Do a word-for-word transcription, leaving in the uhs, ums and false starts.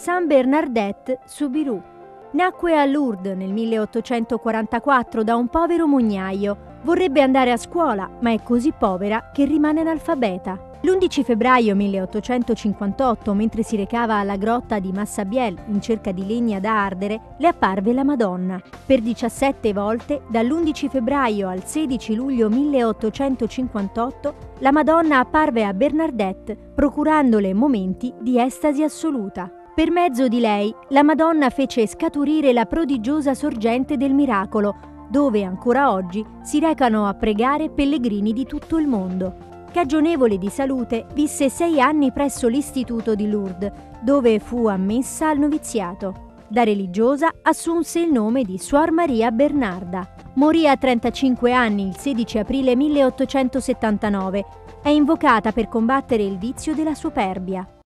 Saint Bernadette Soubirous. Nacque a Lourdes nel milleottocentoquarantaquattro da un povero mugnaio. Vorrebbe andare a scuola, ma è così povera che rimane analfabeta. L'undici febbraio milleottocentocinquantotto, mentre si recava alla grotta di Massabielle in cerca di legna da ardere, le apparve la Madonna. Per diciassette volte, dall'undici febbraio al sedici luglio milleottocentocinquantotto, la Madonna apparve a Bernadette, procurandole momenti di estasi assoluta. Per mezzo di lei, la Madonna fece scaturire la prodigiosa sorgente del miracolo, dove ancora oggi si recano a pregare pellegrini di tutto il mondo. Cagionevole di salute, visse sei anni presso l'istituto di Lourdes, dove fu ammessa al noviziato. Da religiosa assunse il nome di Suor Maria Bernarda. Morì a trentacinque anni il sedici aprile milleottocentosettantanove. È invocata per combattere il vizio della superbia.